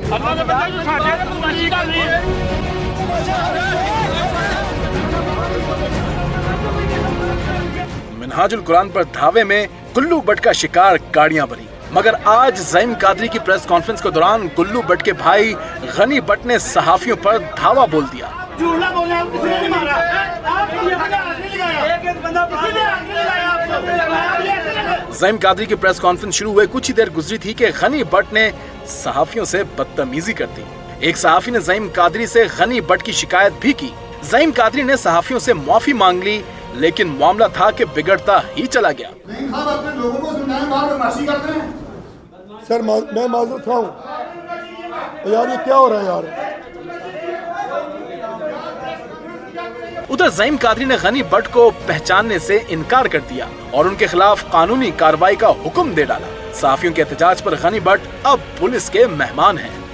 मिनहाजुल कुरान पर धावे में गुल्लू बट का शिकार गाड़ियां भरी। मगर आज ज़ईम कादरी की प्रेस कॉन्फ्रेंस के दौरान गुल्लू बट के भाई गनी बट ने सहाफियों पर धावा बोल दिया। ज़ईम कादरी की प्रेस कॉन्फ्रेंस शुरू हुए कुछ ही देर गुजरी थी कि गनी बट ने सहाफियों से बदतमीजी कर दी। एक सहाफी ने ज़ईम कादरी से गनी बट की शिकायत भी की। ज़ईम कादरी ने सहाफियों से माफी मांग ली, लेकिन मामला था कि बिगड़ता ही चला गया। सर मैं माजूर था यार, ये क्या हो रहा है यार। उधर ज़ईम कादरी ने गनी बट को पहचानने से इनकार कर दिया और उनके खिलाफ कानूनी कार्रवाई का हुक्म दे डाला। सहाफियों के एहतजाज पर गनी बट अब पुलिस के मेहमान हैं।